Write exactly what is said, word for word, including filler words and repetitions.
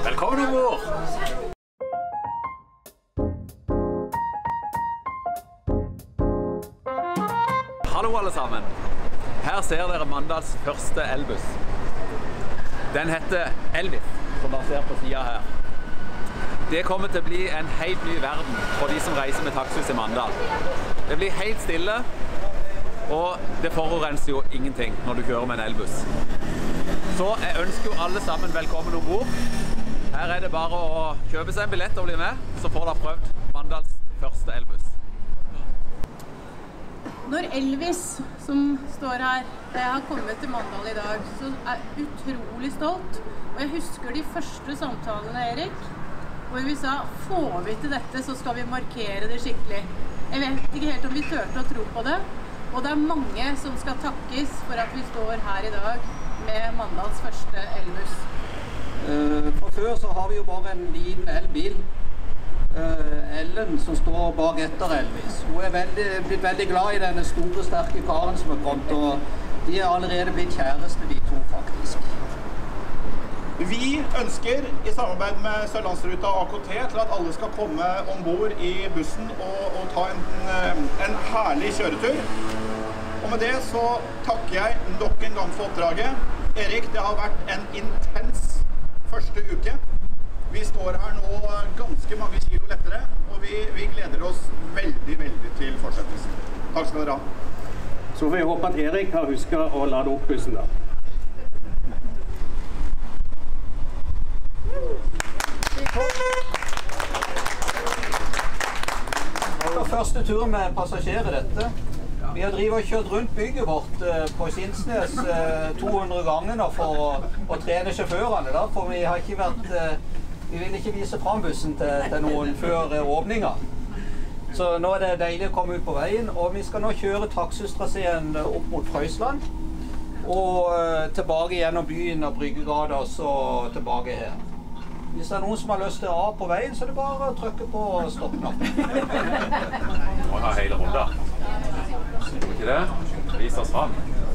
Velkommen ombord! Hallo alle sammen. Her ser dere Mandals første elbuss. Den heter Elvis, som dere ser på siden her. Det kommer til å bli en helt ny verden for de som reiser med taxis i Mandal. Det blir helt stille, og det forurenser jo ingenting når du kjører med en elbuss. Så jeg ønsker jo alle sammen velkommen ombord. Her er det bare å kjøpe seg en billett og bli med, så får dere prøvd Mandals første elbuss. Når Elvis, som står her, har kommet til Mandal i dag, så er jeg utrolig stolt. Og jeg husker de første samtalene, Erik, hvor vi sa, får vi til dette, så skal vi markere det skikkelig. Jeg vet ikke helt om vi tørte å tro på det, og det er mange som skal takkes for at vi står her i dag med Mandals første elbuss. Fra før så har vi jo bare en liten elbil. Ellen som står bak etter Elvis. Hun er veldig, blitt veldig glad i denne store, sterke karen som er kommet, og de er allerede blitt kjæreste, de to faktisk. Vi ønsker i samarbeid med Sørlandsruta og A K T til at alle skal komme ombord i bussen og, og ta en, en herlig kjøretur. Og med det så takker jeg nok en gang for oppdraget. Erik, det har vært en intens første uke. Vi står her nå ganske mange kilo lettere, og vi, vi gleder oss veldig, veldig til fortsettelsen. Takk skal dere ha. Så får jeg håpe at Erik har husket å lade opp bussen da. Det var første tur med passasjerer dette. Vi har drivet og kjørt rundt bygget vårt på Sindsnes to hundre ganger nå for å, å trene sjåførene da, for vi har ikke vært, vi vil ikke vise frem bussen til, til noen før åpninga. Så nå er det deilig å komme ut på veien, og vi skal nå kjøre taxistraseen opp mot Frøysland, og tilbake gjennom byen og Bryggegata, og så tilbake her. Hvis det er noen som har lyst til å av på veien, så er det bare å trykke på stoppknappen. Må ha hele runden. Tror ikke det? Vis oss fram.